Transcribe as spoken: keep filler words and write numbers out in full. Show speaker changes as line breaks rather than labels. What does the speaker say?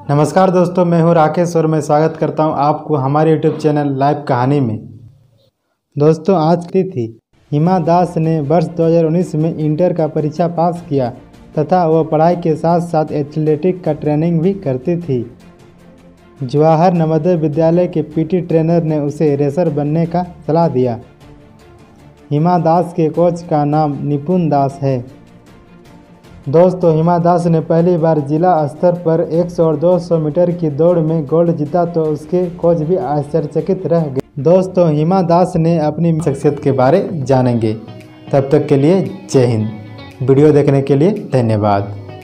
नमस्कार दोस्तों, मैं हूं राकेश और मैं स्वागत करता हूं आपको हमारे यूट्यूब चैनल लाइव कहानी में। दोस्तों, आज की थी हिमा दास ने वर्ष दो हज़ार उन्नीस में इंटर का परीक्षा पास किया तथा वह पढ़ाई के साथ साथ एथलेटिक का ट्रेनिंग भी करती थी। जवाहर नवोदय विद्यालय के पीटी ट्रेनर ने उसे रेसर बनने का सलाह दिया। हिमा दास के कोच का नाम निपुण दास है। दोस्तों, हिमा दास ने पहली बार जिला स्तर पर सौ और दो सौ मीटर की दौड़ में गोल्ड जीता तो उसके कोच भी आश्चर्यचकित रह गए। दोस्तों, हिमा दास ने अपनी शख्सियत के बारे जानेंगे। तब तक के लिए जय हिंद। वीडियो देखने के लिए धन्यवाद।